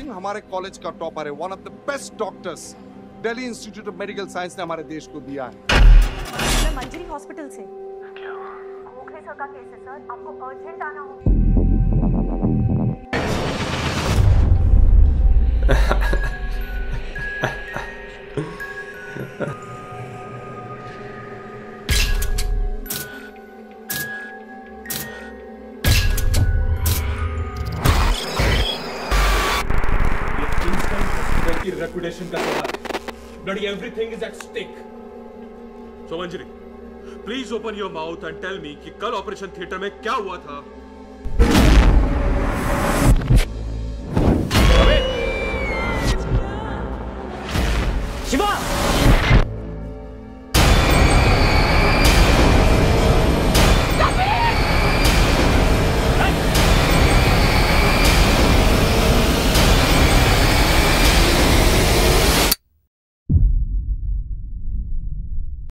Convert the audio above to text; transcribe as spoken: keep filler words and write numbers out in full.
सिंह हमारे कॉलेज का टॉपर है, one of the best doctors Delhi institute of medical science ने हमारे देश को दिया है। मैं मंजरी हॉस्पिटल से। क्या हुआ? गोखले सर का केस है सर, आपको अर्जेंट आना होगा। रेपुटेशन का सवाल, bloody everything is at stake. So Manjari, please open your mouth and tell me कि कल ऑपरेशन थिएटर में क्या हुआ था